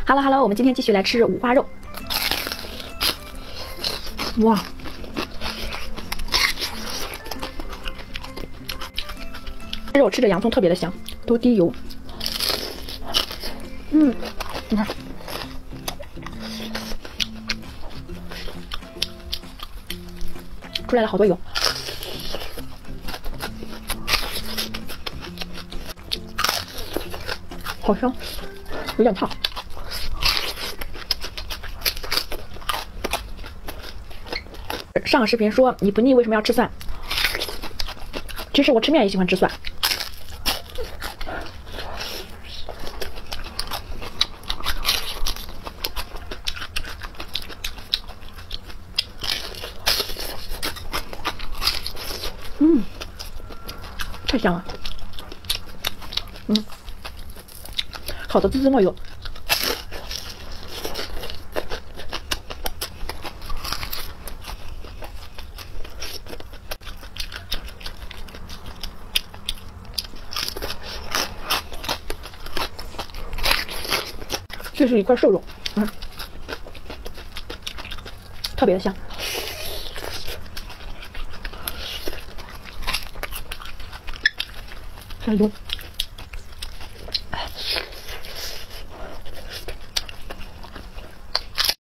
Hello， 我们今天继续来吃五花肉。哇，这肉吃着洋葱特别的香，都低油。你看，出来了好多油。好香，有点烫。上个视频说你不腻为什么要吃蒜？其实我吃面也喜欢吃蒜。太香了。烤的滋滋冒油。这是一块瘦肉，特别的香。还有油。